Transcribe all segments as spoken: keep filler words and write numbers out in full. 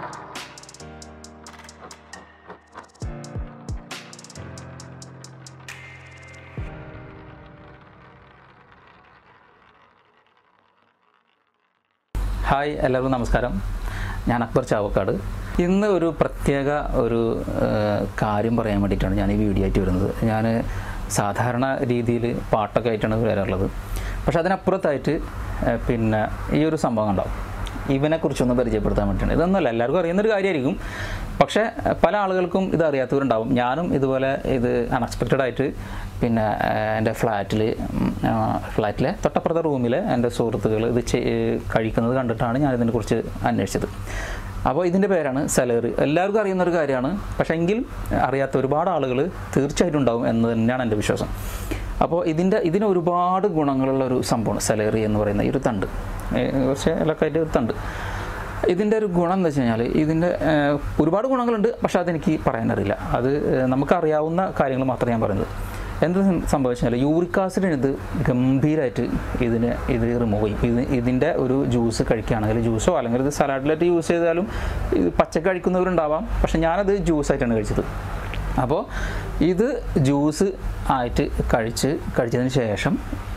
Hi എല്ലാവർക്കും നമസ്കാരം. ഞാൻ അക്ബർ ചാവക്കാട്. ഇന്ന് ഒരു പ്രത്യേക ഒരു കാര്യം പറയാൻ വേണ്ടിയിട്ടാണ് ഞാൻ ഈ വീഡിയോ ആയിട്ട് വരുന്നത്. ഞാൻ സാധാരണ രീതിയിൽ പാട്ടൊക്കെ ആയിട്ടാണ് വരാറുള്ളത്. പക്ഷെ അതിനപ്പുറത്തായിട്ട് പിന്നെ ഈ ഒരു സംഭവം ഉണ്ടാവും. ഇവനെക്കുറിച്ചൊന്ന് പരിചയപ്പെടുത്താൻ വേണ്ടിയിട്ടാണ്. ഇതൊന്നുമല്ല, എല്ലാവർക്കും അറിയുന്നൊരു കാര്യമായിരിക്കും. പക്ഷേ പല ആളുകൾക്കും ഇത് അറിയാത്തവരുണ്ടാവും. ഞാനും ഇതുപോലെ ഇത് അൺഎക്സ്പെക്റ്റഡ് ആയിട്ട് പിന്നെ എൻ്റെ ഫ്ലാറ്റിൽ ഫ്ലാറ്റിലെ തൊട്ടപ്പുറത്തെ റൂമിൽ എൻ്റെ സുഹൃത്തുക്കൾ ഇത് കഴിക്കുന്നത് കണ്ടിട്ടാണ് ഞാൻ ഇതിനെക്കുറിച്ച് അന്വേഷിച്ചത്. അപ്പോൾ ഇതിൻ്റെ പേരാണ് സെലറി. എല്ലാവർക്കും അറിയുന്നൊരു കാര്യമാണ്. പക്ഷേ എങ്കിലും അറിയാത്ത ഒരുപാട് ആളുകൾ തീർച്ചയായിട്ടും ഉണ്ടാവും എന്ന് തന്നെയാണ് എൻ്റെ വിശ്വാസം. അപ്പോൾ ഇതിൻ്റെ ഇതിന് ഒരുപാട് ഗുണങ്ങളുള്ള ഒരു സംഭവമാണ് സെലറി എന്ന് പറയുന്ന ഈ ഒരു തണ്ട്. കുറച്ച് ഇലക്കായിട്ട് ഒരു തണ്ട്. ഇതിൻ്റെ ഒരു ഗുണം എന്ന് വെച്ച് കഴിഞ്ഞാൽ ഇതിൻ്റെ ഒരുപാട് ഗുണങ്ങളുണ്ട്. പക്ഷേ അതെനിക്ക് പറയാനറിയില്ല. അത് നമുക്കറിയാവുന്ന കാര്യങ്ങൾ മാത്രമേ ഞാൻ പറയുന്നത്. എന്ത് സംഭവിച്ചാൽ യൂറിക് ആസിഡിന് ഇത് ഗംഭീരമായിട്ട് ഇതിന് ഇത് റിമൂവ് ചെയ്യും. ഇത് ഇതിൻ്റെ ഒരു ജ്യൂസ് കഴിക്കുകയാണെങ്കിൽ, ജ്യൂസോ അല്ലെങ്കിൽ ഇത് സലാഡിലായിട്ട് യൂസ് ചെയ്താലും ഇത് പച്ചക്ക് കഴിക്കുന്നവരുണ്ടാവാം. പക്ഷെ ഞാനത് ജ്യൂസായിട്ടാണ് കഴിച്ചത്. അപ്പോൾ ഇത് ജ്യൂസ് ആയിട്ട് കഴിച്ച് കഴിച്ചതിന് ശേഷം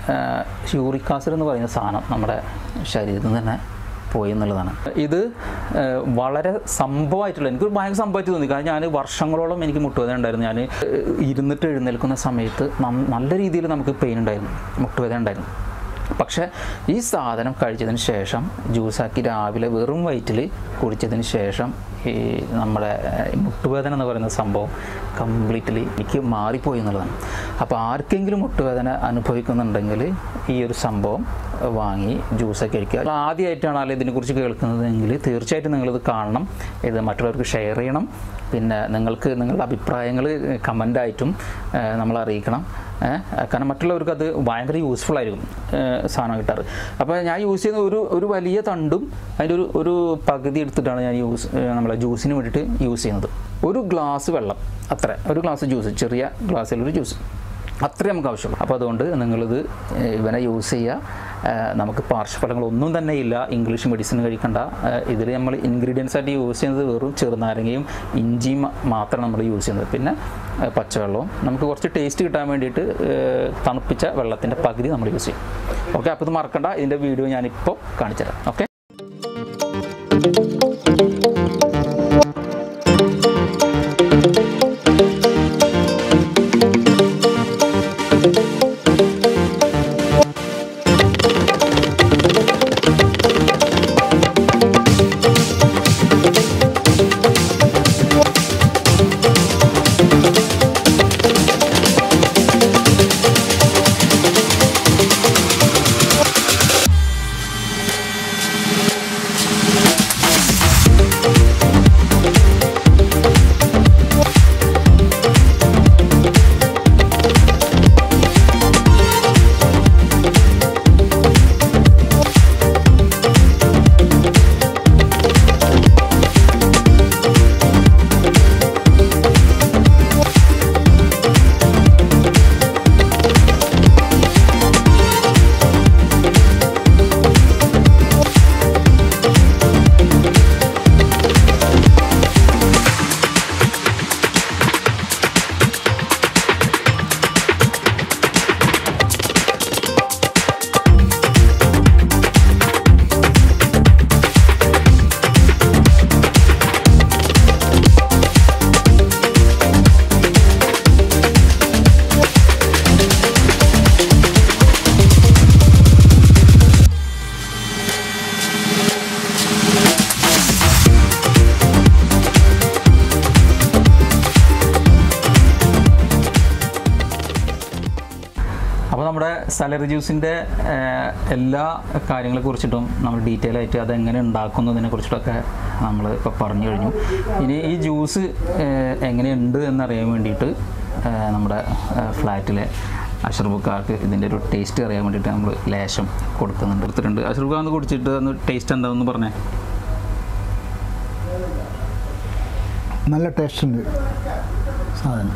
യൂറിക് ആസിഡ് എന്ന് പറയുന്ന സാധനം നമ്മുടെ ശരീരത്തിൽ നിന്ന് തന്നെ പോയി എന്നുള്ളതാണ്. ഇത് വളരെ സംഭവമായിട്ടുള്ള എനിക്ക് ഭയങ്കര സംഭവമായിട്ട് തോന്നി. കാരണം ഞാൻ വർഷങ്ങളോളം എനിക്ക് മുട്ടുവേദന ഉണ്ടായിരുന്നു. ഞാൻ ഇരുന്നിട്ട് എഴുന്നേൽക്കുന്ന സമയത്ത് നല്ല രീതിയിൽ നമുക്ക് പെയിൻ ഉണ്ടായിരുന്നു, മുട്ടുവേദന ഉണ്ടായിരുന്നു. പക്ഷേ ഈ സാധനം കഴിച്ചതിന് ശേഷം ജ്യൂസാക്കി രാവിലെ വെറും വയറ്റിൽ കുടിച്ചതിന് ശേഷം ഈ നമ്മുടെ മുട്ടുവേദന എന്ന് പറയുന്ന സംഭവം കംപ്ലീറ്റ്ലി എനിക്ക് മാറിപ്പോയി എന്നുള്ളതാണ്. അപ്പോൾ ആർക്കെങ്കിലും മുട്ടുവേദന അനുഭവിക്കുന്നുണ്ടെങ്കിൽ ഈ ഒരു സംഭവം വാങ്ങി ജ്യൂസൊക്കെ കഴിക്കുക. ആദ്യമായിട്ടാണ് അല്ലെങ്കിൽ ഇതിനെക്കുറിച്ച് കേൾക്കുന്നതെങ്കിൽ തീർച്ചയായിട്ടും നിങ്ങളിത് കാണണം. ഇത് മറ്റുള്ളവർക്ക് ഷെയർ ചെയ്യണം. പിന്നെ നിങ്ങൾക്ക് നിങ്ങളുടെ അഭിപ്രായങ്ങൾ കമൻ്റായിട്ടും നമ്മൾ അറിയിക്കണം. കാരണം മറ്റുള്ളവർക്ക് അത് ഭയങ്കര യൂസ്ഫുൾ ആയിരിക്കും സാധനം കിട്ടാറ്. അപ്പോൾ ഞാൻ യൂസ് ചെയ്യുന്ന ഒരു ഒരു വലിയ തണ്ടും അതിൻ്റെ ഒരു ഒരു പകുതി എടുത്തിട്ടാണ് ഞാൻ യൂസ് നമ്മളെ ജ്യൂസിന് വേണ്ടിയിട്ട് യൂസ് ചെയ്യുന്നത്. ഒരു ഗ്ലാസ് വെള്ളം, അത്ര ഒരു ഗ്ലാസ് ജ്യൂസ്, ചെറിയ ഗ്ലാസ്സിലൊരു ജ്യൂസ്, അത്രേ നമുക്ക് ആവശ്യമുള്ളൂ. അപ്പോൾ അതുകൊണ്ട് നിങ്ങളിത് ഇവനെ യൂസ് ചെയ്യുക. നമുക്ക് പാർശ്വഫലങ്ങളൊന്നും തന്നെ ഇല്ല. ഇംഗ്ലീഷ് മെഡിസിൻ കഴിക്കണ്ട. ഇതിൽ നമ്മൾ ഇൻഗ്രീഡിയൻസ് ആയിട്ട് യൂസ് ചെയ്യുന്നത് വെറും ചെറുനാരങ്ങയും ഇഞ്ചിയും മാത്രമാണ് നമ്മൾ യൂസ് ചെയ്യുന്നത്. പിന്നെ പച്ചവെള്ളവും നമുക്ക് കുറച്ച് ടേസ്റ്റ് കിട്ടാൻ വേണ്ടിയിട്ട് തണുപ്പിച്ച വെള്ളത്തിൻ്റെ പകുതി നമ്മൾ യൂസ് ചെയ്യും. ഓക്കെ, അപ്പോൾ ഇത് മറക്കണ്ട. ഇതിൻ്റെ വീഡിയോ ഞാനിപ്പോൾ കാണിച്ചുതരാം. ഓക്കെ, അപ്പോൾ നമ്മുടെ സെലറി ജ്യൂസിൻ്റെ എല്ലാ കാര്യങ്ങളെ കുറിച്ചിട്ടും നമ്മൾ ഡീറ്റെയിൽ ആയിട്ട് അതെങ്ങനെ ഉണ്ടാക്കുന്നതിനെ കുറിച്ചിട്ടൊക്കെ നമ്മൾ ഇപ്പോൾ പറഞ്ഞു കഴിഞ്ഞു. ഇനി ഈ ജ്യൂസ് എങ്ങനെയുണ്ട് എന്നറിയാൻ വേണ്ടിയിട്ട് നമ്മുടെ ഫ്ലാറ്റിലെ അഷർബുക്കാർക്ക് ഇതിൻ്റെ ഒരു ടേസ്റ്റ് അറിയാൻ വേണ്ടിയിട്ട് നമ്മൾ ലേശം കൊടുക്കുന്നുണ്ട് എടുത്തിട്ടുണ്ട്. അഷർബുക്ക ഒന്ന് കുടിച്ചിട്ട് ഒന്ന് ടേസ്റ്റ് എന്താണെന്ന് പറഞ്ഞേ. നല്ല ടേസ്റ്റ് ഉണ്ട് സാധനം.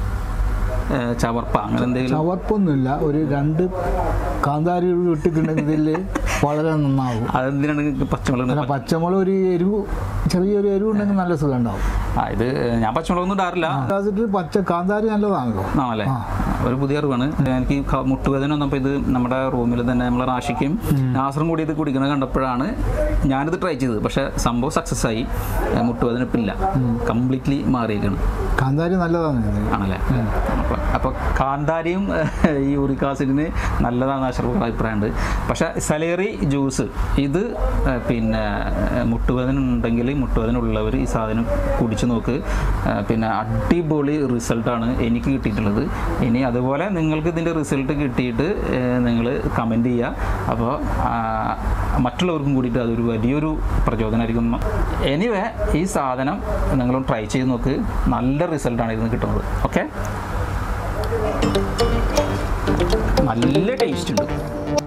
ചവർപ്പ അങ്ങനെ എന്തെങ്കിലും? ചവർപ്പൊന്നുമില്ല. ഒരു രണ്ട് കാന്താരി ഇട്ടിട്ടുണ്ടെങ്കിൽ വളരെ നന്നാവും. അതെന്തിനാണ് പച്ചമുളക്? അല്ല, പച്ചമുളക് ഒരു എരിവ്, ചെറിയൊരു എരിവ് ഉണ്ടെങ്കിൽ നല്ല സുഖം ഉണ്ടാവും. ആ ഇത് ഞാൻ പച്ചമുളകൊന്നും ഇടാറില്ല. പച്ച കാന്താരി നല്ലതാണല്ലോ. ആണല്ലേ, ഒരു പുതിയ അറിവാണ്. എനിക്ക് മുട്ടുവേദന വന്നപ്പോൾ ഇത് നമ്മുടെ റൂമിൽ തന്നെ നമ്മളെ റാഷിക്കും നാസറും കൂടി ഇത് കുടിക്കുന്നത് കണ്ടപ്പോഴാണ് ഞാനിത് ട്രൈ ചെയ്തത്. പക്ഷെ സംഭവം സക്സസ് ആയി. മുട്ടുവേദന ഇപ്പം ഇല്ല, കംപ്ലീറ്റ്ലി മാറിയിരിക്കണം. കാന്താരി നല്ലതാണ്. ആണല്ലേ. അപ്പോൾ അപ്പോൾ കാന്താരിയും ഈ യൂറിക് ആസിഡിന് നല്ലതാണ് ആശർക്കുള്ള അഭിപ്രായമുണ്ട്. പക്ഷേ സലേറി ജ്യൂസ് ഇത് പിന്നെ മുട്ടുവേദന ഉണ്ടെങ്കിൽ മുട്ടുവേദന ഉള്ളവർ ഈ സാധനം കുടിച്ചു നോക്ക്. പിന്നെ അടിപൊളി റിസൾട്ടാണ് എനിക്ക് കിട്ടിയിട്ടുള്ളത്. ഇനി അതുപോലെ നിങ്ങൾക്ക് ഇതിൻ്റെ റിസൾട്ട് കിട്ടിയിട്ട് നിങ്ങൾ കമൻറ്റ് ചെയ്യുക. അപ്പോൾ മറ്റുള്ളവർക്കും കൂടിയിട്ട് അതൊരു വലിയൊരു പ്രചോദനമായിരിക്കും. എനിവേ ഈ സാധനം നിങ്ങൾ ട്രൈ ചെയ്ത് നോക്ക്. നല്ല റിസൾട്ടാണ് ഇതിന് കിട്ടുന്നത്. ഓക്കെ, നല്ല ടേസ്റ്റ് ഉണ്ട്.